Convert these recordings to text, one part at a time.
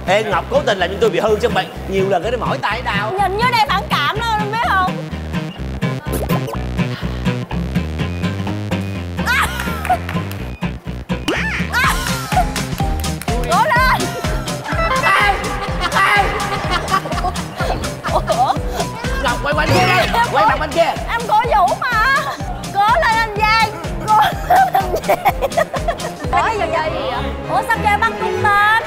Ê Ngọc cố tình làm cho tôi bị hư chứ mày nhiều lần cái mỏi tay đau. Nhìn dưới đây phản cảm luôn em biết không? Cố lên. Ngọc quay qua bên kia đi, quay mặt bên kia. Em cổ vũ mà. Cố lên anh Giang. Cố lên anh Giang. Ủa gì vậy? Ủa sao kêu bắt cung tên?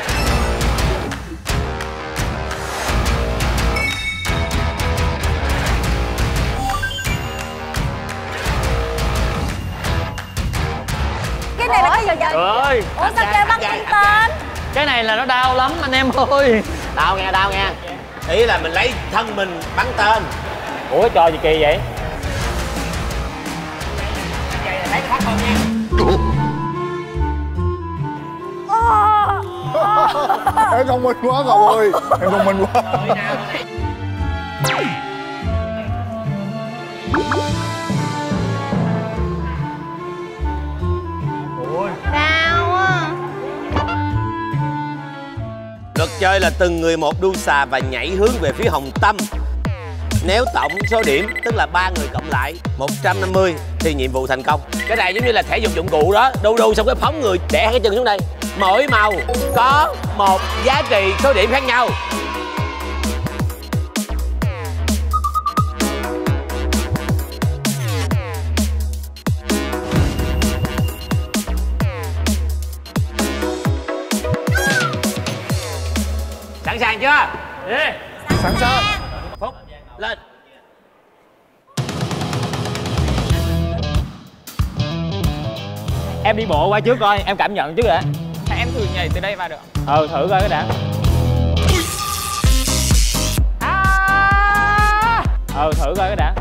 Cái này là cái gì vậy? Trời ơi. Ủa sao kêu bắt cung tên? Cái này là nó đau lắm anh em ơi. Đau nghe. Ý là mình lấy thân mình bắn tên. Ủa trò gì kỳ vậy? Em thông minh quá Ngọc ơi. Em thông minh quá. Đau á. Luật chơi là từng người một đu xà và nhảy hướng về phía Hồng Tâm. Nếu tổng số điểm tức là 3 người cộng lại 150 thì nhiệm vụ thành công. Cái này giống như là thể dục dụng cụ đó, đu xong cái phóng người đẻ cái chân xuống đây. Mỗi màu có một giá trị số điểm khác nhau. Sẵn sàng chưa? Đi. Sẵn sàng. Phúc lên. Em đi bộ qua trước coi, em cảm nhận trước đã. Em thử nhảy từ đây vào được. Thử coi cái đã. Thử coi cái đã.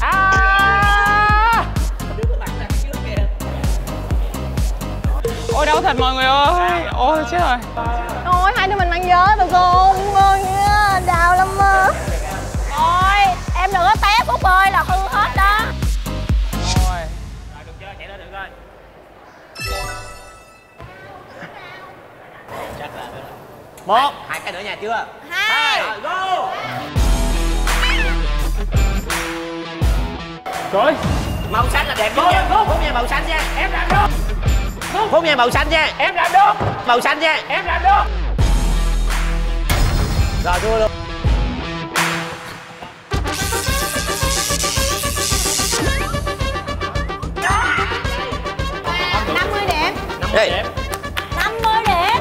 Ôi đau thật mọi người ơi. Ôi chết rồi. Ôi hai đứa mình mang gió tụi con nha. Đau lắm á. Ôi em đừng có té Phúc ơi là hư hết đó. Ôi. Rồi được chưa? Chạy lên được rồi. Một, hai cái nữa nha chưa? Hai. Rồi go. Trời. Màu xanh là đẹp nhất nha. Phúc nha màu xanh nha. Em làm được. Phúc nha màu xanh nha. Em làm được. Màu xanh nha. Em làm được. Rồi thua luôn. Năm mươi điểm. 50 điểm. 50 điểm.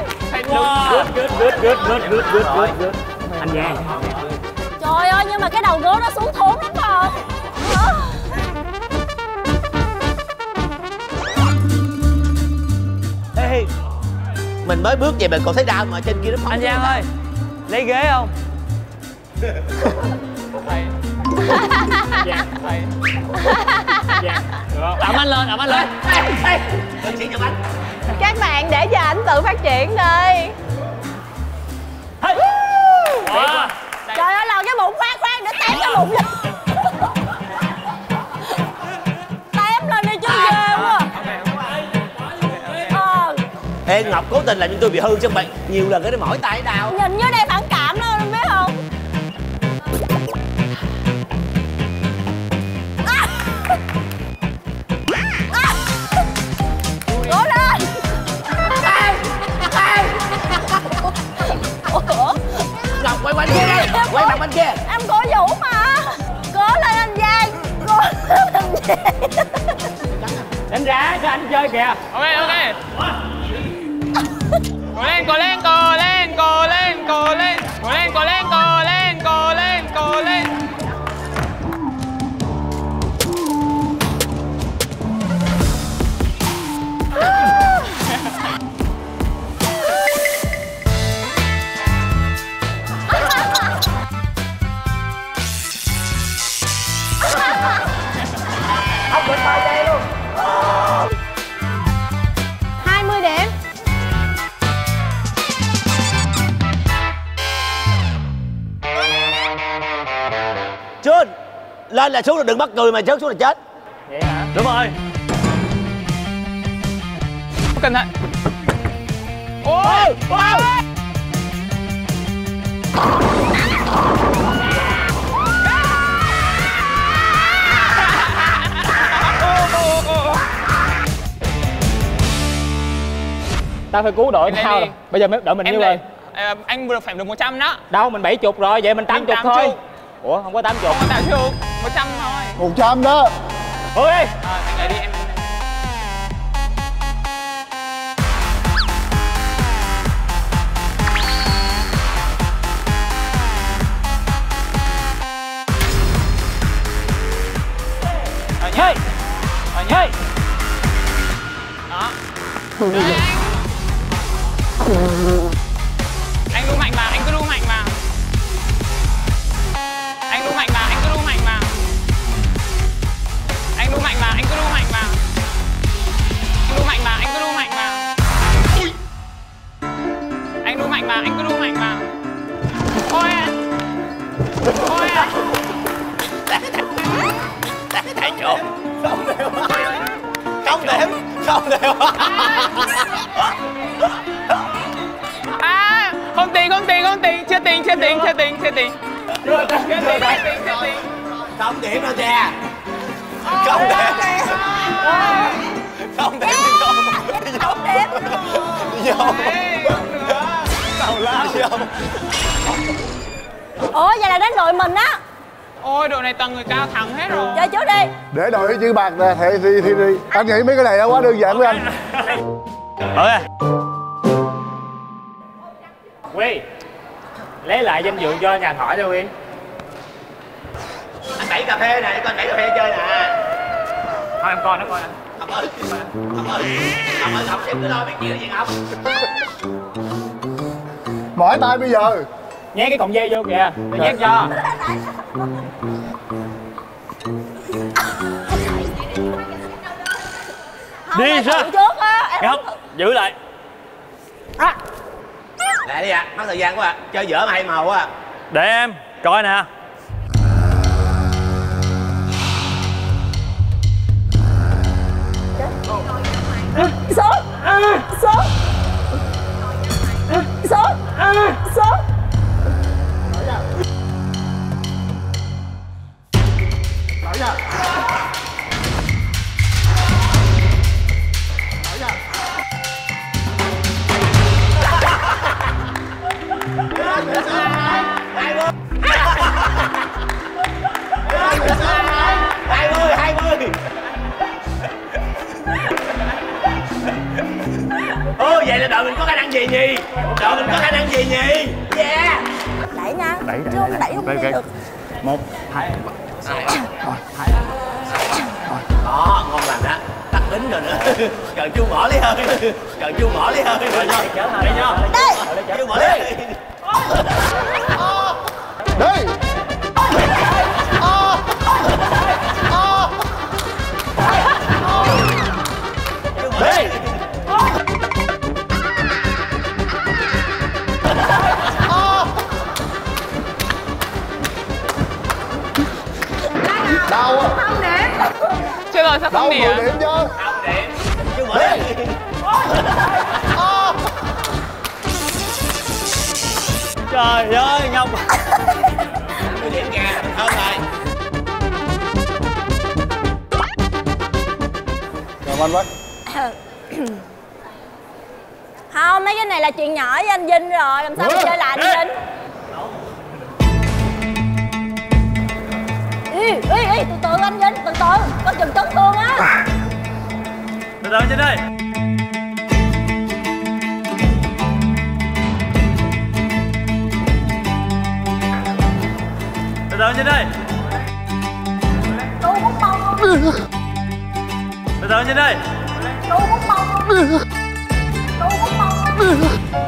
Good. Anh Giang. Trời ơi nhưng mà cái đầu gối nó xuống thốn lắm không? Ê, mình mới bước về mình còn thấy đau mà trên kia nó phóng. Anh Giang ơi, lấy ghế không? Thầy. Giang. Thầy. Giang. Được không? Ẩm anh lên. Ê, mình chỉ cho anh. Các bạn để cho ảnh tự phát triển đi. Wow. Trời ơi lòi cái bụng khoan để tém cái bụng lên. Tém lên đi chứ ghê quá. Ê Ngọc cố tình làm cho tôi bị hư chứ mày nhiều lần cái mỏi tay đau. Nhìn dưới đây phản cảm luôn em biết không? Cố lên. Ngọc quay qua bên kia đi, quay mặt bên kia. Em cổ vũ mà. Cố lên anh Giang. Cố lên anh Giang. Đánh ra cho anh chơi kìa. Ok. Cố lên. Không được bao giây luôn. 20 điểm. Trơn lên là xuống là đừng bắt người mà rớt xuống là chết. Vậy hả? Đúng rồi. Cẩn thận. Ôi, Tao phải cứu đội tao rồi. Bây giờ đợi mình nhiêu rồi? Anh vừa phải được 100 đó. Đâu mình 70 rồi, vậy mình 80 thôi. Ủa không có 80. Không có 80, 100 thôi. 100 đó. Thôi đi. Anh lại đi em. Hey. Hey. Đó. Anh đu mạnh vào, anh cứ đu mạnh vào. Anh đu mạnh vào, anh cứ đu mạnh vào. Anh đu mạnh vào, anh cứ đu mạnh vào. Anh đu mạnh vào, anh cứ đu mạnh vào. Anh đu mạnh vào, anh cứ đu mạnh vào. Ôi. Ôi. Tại chỗ. Không đếm. Không đếm. À, không tiền, chưa tiền. Không điểm đâu cha. Không điểm. Không điểm đi vô. Không điểm. Đi vô. Tào lao vô. Ủa vậy là đến đội mình á. Ôi đội này toàn người cao thẳng hết rồi. Chơi trước đi. Để đội chữ bạc ra thi đi. Anh nghĩ mấy cái này nó quá đơn giản với anh. Ok. Quy, lấy lại danh dự cho nhà thỏi cho Quy. Anh đẩy cà phê nè, con đẩy cà phê chơi nè. Thôi em coi nó coi. Ngọc ơi, Ngọc xem cứ lo biết gì là gì Ngọc. Mỏi tay bây giờ. Nhét cái cọng dây vô kìa, để nhét cho. Đi ra. Trước á. Không, giữ lại. Lại đi ạ, mất thời gian quá ạ. Chơi dở mà hay màu quá. Để em coi nè. Xuống. Xuống. Xuống. Xuống. Mở ra. Hai mươi. Ô vậy là đội mình có khả năng gì nhỉ? Đội mình có khả năng gì nhỉ? Yeah. Đẩy nha. Chứ không đẩy không đi được. 1, 2. Đó, ngon lành đó. Tắt tính rồi nữa. Chờ chú Mỏ lấy hơi. Chờ chú Mỏ lấy hơi. Đi nha. Chú Mỏ lấy hơi. Đi. Đi. Đau á. Chưa rồi sao Đau không 10 điểm? điểm chứ. Không điểm. Chú Mỏ lấy hơi. Trời ơi, Ngọc. 50 điểm kìa, hơn rồi. Rồi anh với. Không, mấy cái này là chuyện nhỏ với anh Vinh rồi. Làm sao mà chơi lại anh Vinh? Ê, từ từ anh Vinh, từ từ. Có chừng chấn thương á. Từ từ trên đây. Từ từ trên đây. Chú bút bông. Từ từ trên đây. Chú bút bông. Chú bút bông.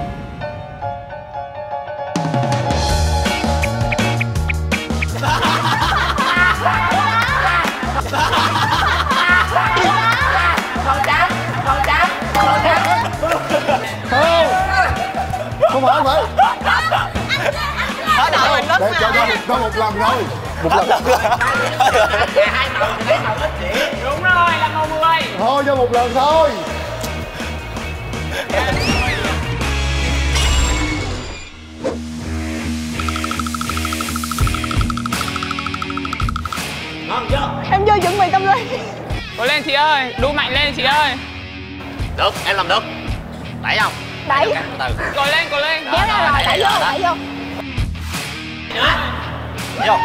Không phải, không phải. Ở đội mình rất Để cho một lần thôi. Một lần. Hai màu thì lấy màu ít điểm. đúng rồi là màu 10. Thôi cho một lần thôi. lên chị ơi, đu mạnh lên chị ơi. Được, em làm được. Đẩy không? Đẩy. Từ từ. Cột lên, cột lên. Kéo ra rồi, đẩy vô, đẩy vô. Vô.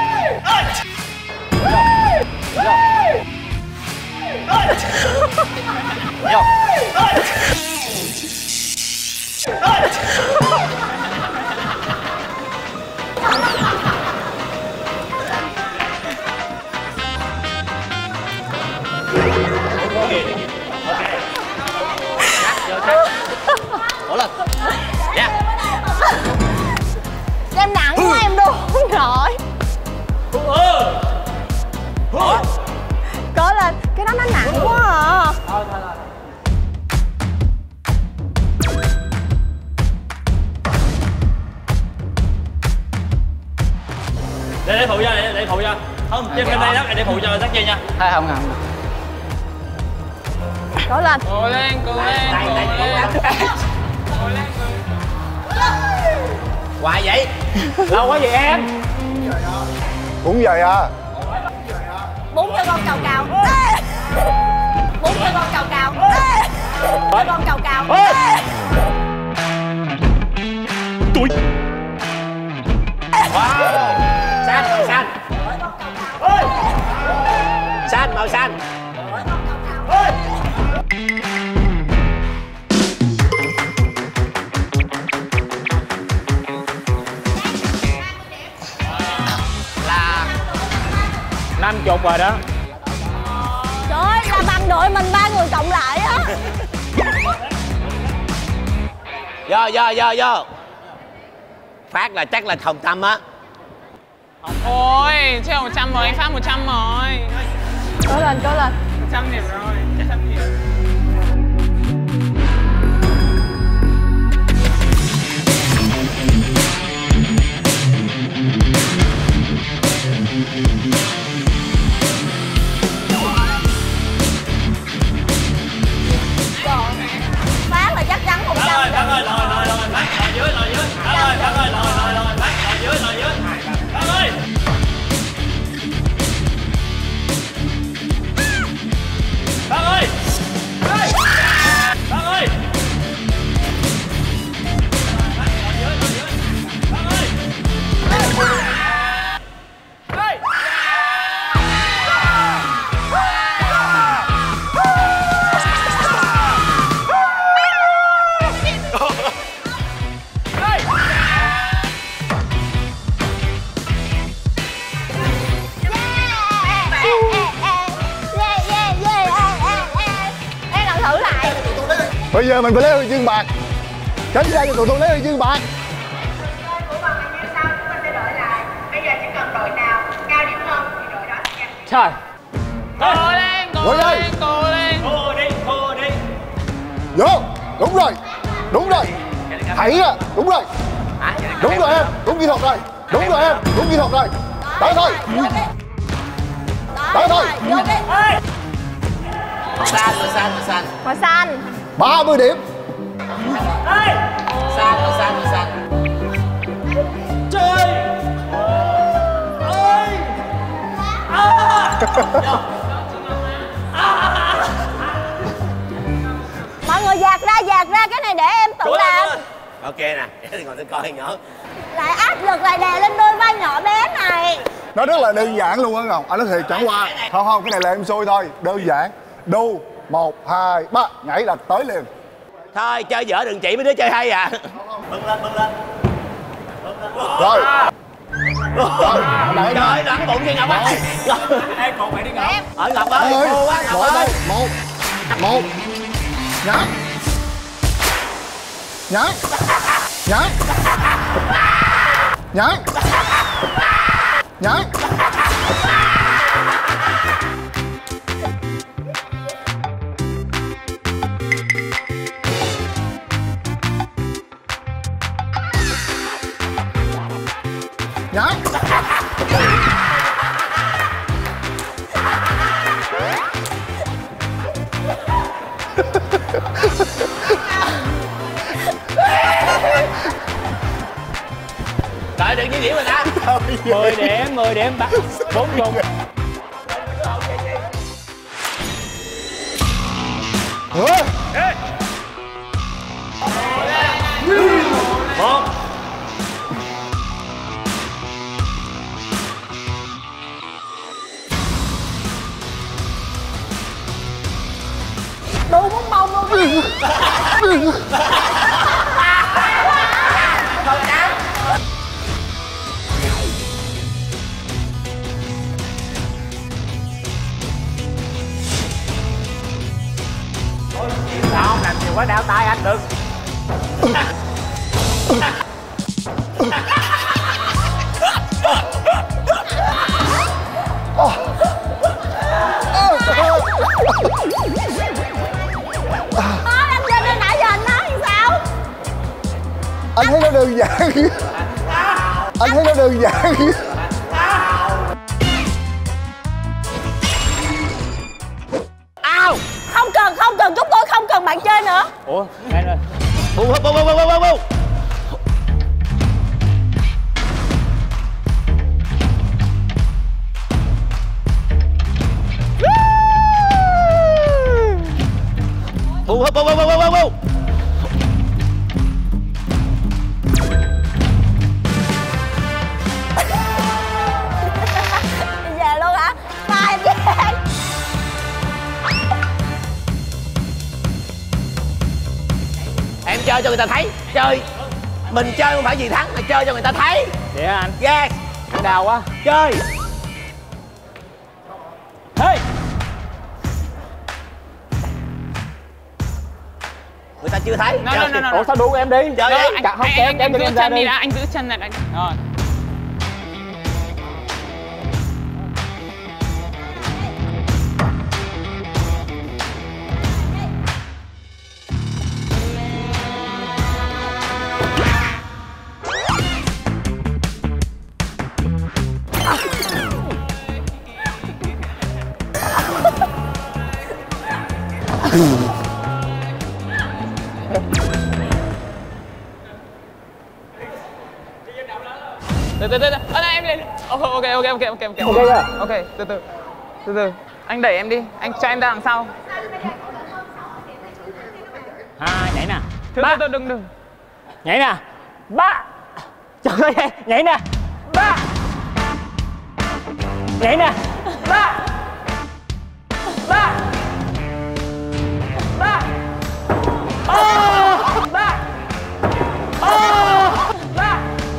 Vô. Ủa lên. Dạ. Em nặng quá em đu không nổi. Cố lên, cái đó nó nặng quá à. Để phụ cho, để phụ cho. Không, trên bên đây đó, để phụ cho Sắc Chi nha. Thôi không cần. Cố lên. Cột lên, cột lên, cột lên. Cột lên. Hoài vậy. Lâu quá vậy em. Cũng vậy à. Bún cho con cào cào. Bún cho con cào cào. Cho con cào cào. Tụi. Wow. Xanh màu xanh. Xanh màu xanh. Là 50 rồi đó. Trời ơi, là bằng đội mình 3 người cộng lại á. Vô. Phát là chắc là Hồng Tâm á. Ôi, chơi 100 rồi, anh Phát 100 rồi. Cố lên, cố lên. 100 điểm rồi, 100 điểm. Phát là chắc chắn 100. Lòi dưới. Phát ơi, lòi dưới. Phát ơi. Phát ơi. Em làm thử lại. Bây giờ mình phải lấy huy chương bạc. Tránh ra cho tụi tôi lấy huy chương bạc. Trời. Cột lên, cột lên, cột lên. Thua đi. Vô. Đúng rồi. Hãy ra. Đúng rồi. Đúng rồi em. Đúng kỹ thuật rồi. Đúng rồi em. Đúng kỹ thuật rồi. Tới thôi. Tới thôi. Vô đi. Xanh. Màu xanh. 30 điểm. Xanh. Trời ơi. Mọi người dạt ra, cái này để em tự làm. Ok nè, để ngồi tôi coi nhỏ. Lại áp lực lại đè lên đôi vai nhỏ bé này. Nó rất là đơn giản luôn á Ngọc. Anh nói thiệt chẳng qua. Không, cái này là em xui thôi. Đơn giản. Đu 1, 2, 3. Nhảy là tới liền. Thôi chơi dở đừng chỉ mấy đứa chơi hay à. Bưng lên. Rồi. Trời ơi, đắng bụng như Ngọc á. Ê, cột mày đi Ngọc. Ở Ngọc ơi, khô quá Ngọc ơi. Một. Nhảy. Trời đừng như điểm rồi ta. 10 điểm, 4 chung. Sao không làm nhiều quá đau tay anh, đừng. Anh trên đây nãy giờ anh nói làm sao? Anh thấy nó đơn giản. Anh thấy nó đơn giản. Ao. Không cần, chúng tôi không cần bạn chơi nữa. Ủa, đây rồi. Bu. Bu. Đi về luôn hả? Mai đi. Em chơi cho người ta thấy. Chơi mình chơi không phải vì thắng mà chơi cho người ta thấy. Vậy hả anh? Yes. Anh đau quá. Chơi. Hey. Người ta chưa thấy. No. Ủa sao đu em đi? Chơi đi. Không kéo Anh giữ em ra chân đi đi. đã, anh giữ chân này. Rồi. Từ từ. Em lên. Ok. Ok, từ từ. Anh đẩy em đi, anh cho em ra đằng sau. Nhảy nè. Từ đừng. Nhảy nè. Ba. Trời ơi, nhảy nè. Ba. Nhảy nè. Ba. Ba. Ba. Ba. Ba.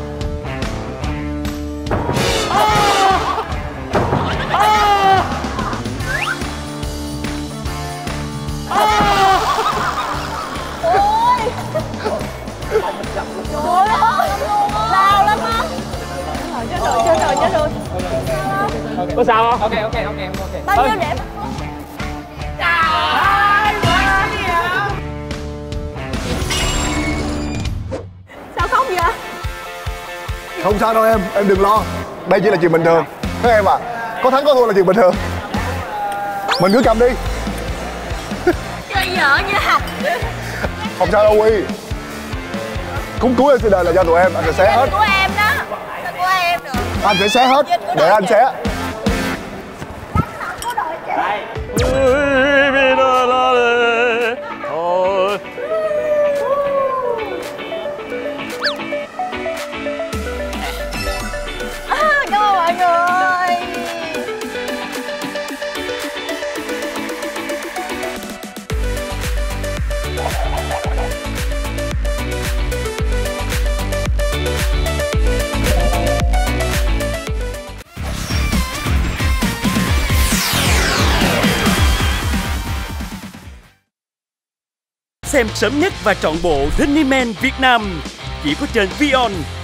Trời ơi, đau lắm á. Chết rồi. Có sao không? Ok. Bao nhiêu điểm? Sao khóc vậy? Không sao đâu em đừng lo. Đây chỉ là chuyện bình thường. Thế em à, có thắng có thua là chuyện bình thường. Mình cứ cầm đi. Chơi dở nha. Không sao đâu Huy. Cúng cuối trên đời là do tụi em, anh sẽ xé hết. Của em đó. Của em được. Anh sẽ xé hết, để anh xé. Cảm ơn mọi người. Xem sớm nhất và trọn bộ Running Man Việt Nam chỉ có trên Vion.